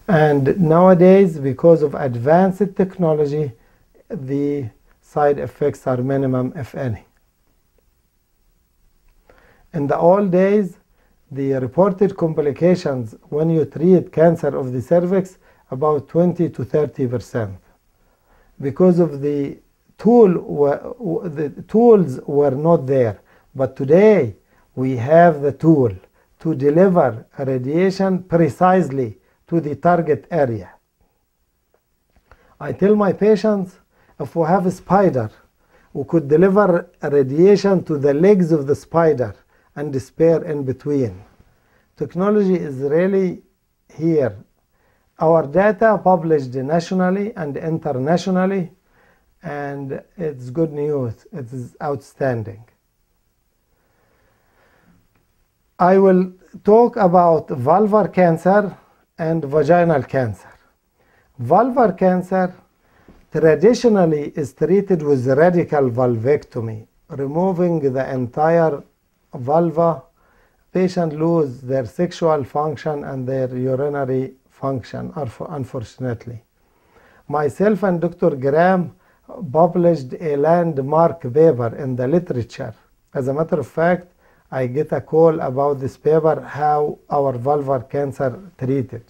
And nowadays, because of advanced technology, the side effects are minimum, if any. In the old days, the reported complications when you treat cancer of the cervix about 20 to 30%. Because of the tools were not there. But today we have the tool to deliver radiation precisely to the target area. I tell my patients, if we have a spider, we could deliver radiation to the legs of the spider and spare in between. Technology is really here. Our data published nationally and internationally, and it's good news. It is outstanding. I will talk about vulvar cancer and vaginal cancer. Vulvar cancer traditionally is treated with radical vulvectomy, removing the entire vulva. Patients lose their sexual function and their urinary function, unfortunately. Myself and Dr. Graham published a landmark paper in the literature. As a matter of fact, I get a call about this paper, how our vulvar cancer treated.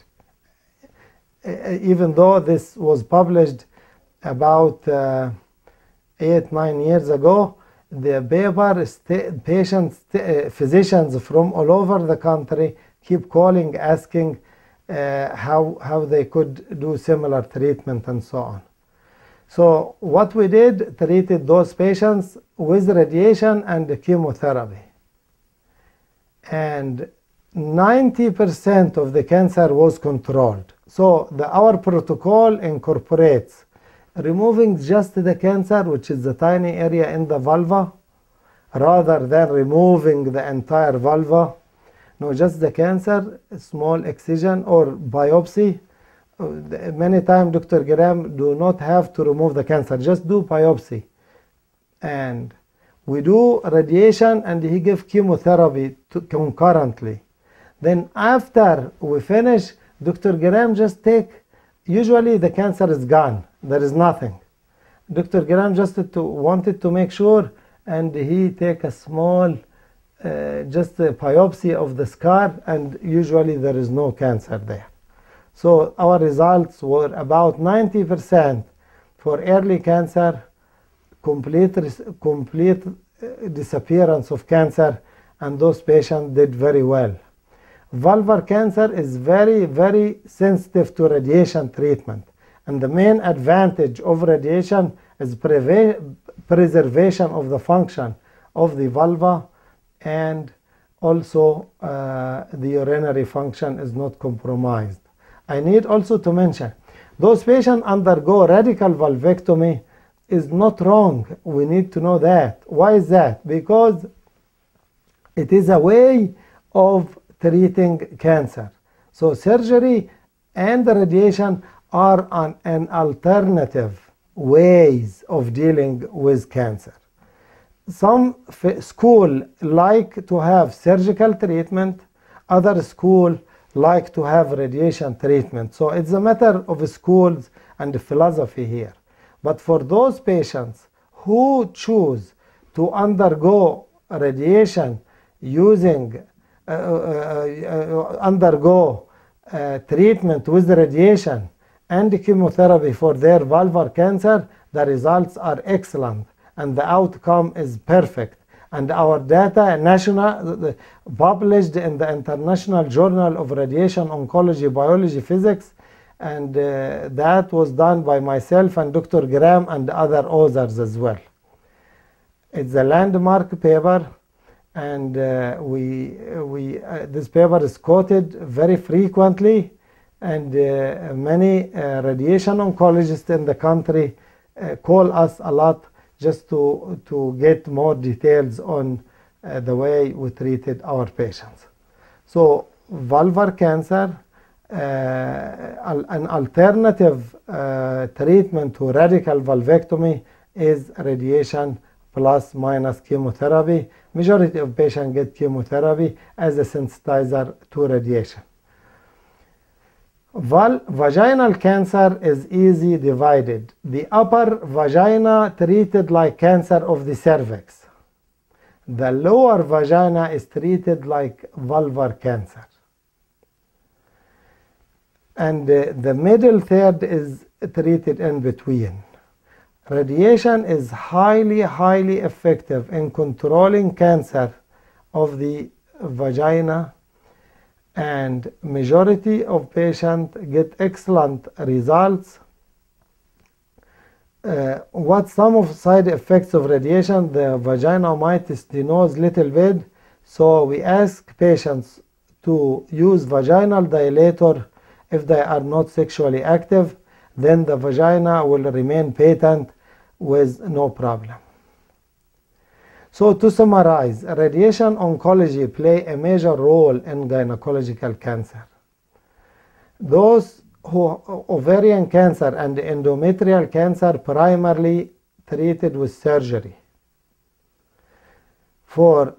Even though this was published about 8-9 years ago, the paper, physicians from all over the country keep calling, asking how they could do similar treatment and so on. So what we did, treated those patients with radiation and chemotherapy. And 90% of the cancer was controlled. So our protocol incorporates removing just the cancer, which is the tiny area in the vulva, rather than removing the entire vulva. No, just the cancer, small excision or biopsy. Many times Dr. Graham do not have to remove the cancer, just do biopsy. And we do radiation and he gives chemotherapy concurrently. Then after we finish, Dr. Graham just usually the cancer is gone. There is nothing. Dr. Graham just wanted to make sure, and he take a small, just a biopsy of the scar, and usually there is no cancer there. So our results were about 90% for early cancer, complete disappearance of cancer, and those patients did very well. Vulvar cancer is very, very sensitive to radiation treatment. And the main advantage of radiation is preservation of the function of the vulva, and also the urinary function is not compromised. I need also to mention, those patients undergo radical vulvectomy is not wrong. We need to know that. Why is that? Because it is a way of treating cancer. So surgery and the radiation are an alternative ways of dealing with cancer. Some schools like to have surgical treatment, other schools like to have radiation treatment. So it's a matter of schools and philosophy here. But for those patients who choose to undergo radiation using treatment with radiation and chemotherapy for their vulvar cancer, the results are excellent and the outcome is perfect. And our data, published in the International Journal of Radiation Oncology, Biology, Physics, and that was done by myself and Dr. Graham and other authors as well. It's a landmark paper, and this paper is quoted very frequently, and many radiation oncologists in the country call us a lot just to get more details on the way we treated our patients. So vulvar cancer, an alternative treatment to radical vulvectomy is radiation plus minus chemotherapy. Majority of patients get chemotherapy as a sensitizer to radiation. Vaginal cancer is easy divided. The upper vagina treated like cancer of the cervix. The lower vagina is treated like vulvar cancer. And the middle third is treated in between. Radiation is highly effective in controlling cancer of the vagina, and majority of patients get excellent results. What some of side effects of radiation? The vagina might stenoze little bit, so we ask patients to use vaginal dilator if they are not sexually active. Then the vagina will remain patent with no problem. So to summarize, radiation oncology play a major role in gynecological cancer. Those who ovarian cancer and endometrial cancer primarily treated with surgery. For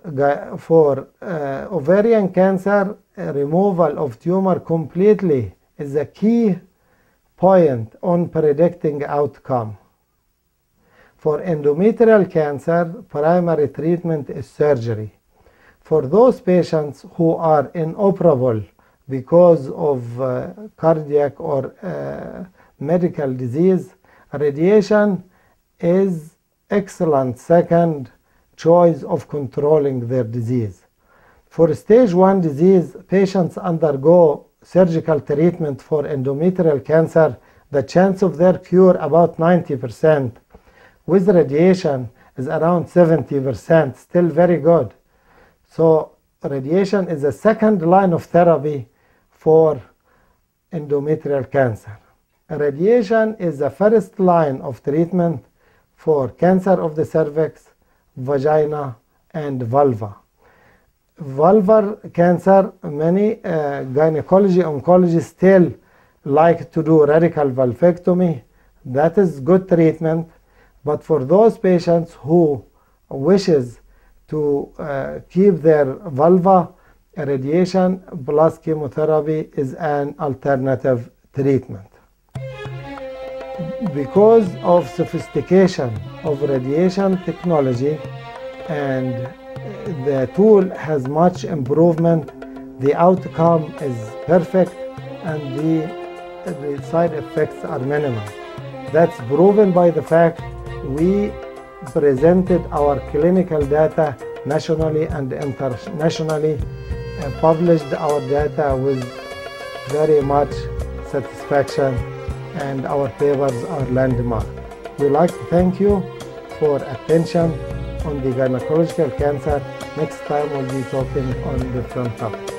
ovarian cancer, removal of tumor completely is a key point on predicting outcome. For endometrial cancer, primary treatment is surgery. For those patients who are inoperable because of cardiac or medical disease, radiation is excellent second choice of controlling their disease. For stage 1 disease, patients undergo surgical treatment. For endometrial cancer, the chance of their cure about 90%. With radiation is around 70%, still very good. So radiation is a second line of therapy for endometrial cancer. Radiation is the first line of treatment for cancer of the cervix, vagina, and vulva. Vulvar cancer, many gynecology oncologists still like to do radical vulvectomy. That is good treatment. But for those patients who wishes to keep their vulva, radiation plus chemotherapy is an alternative treatment. Because of sophistication of radiation technology and the tool has much improvement, the outcome is perfect and the side effects are minimal. That's proven by the fact we presented our clinical data nationally and internationally and published our data with very much satisfaction, and our papers are landmark. We'd like to thank you for attention on the gynecological cancer. Next time we'll be talking on different topics.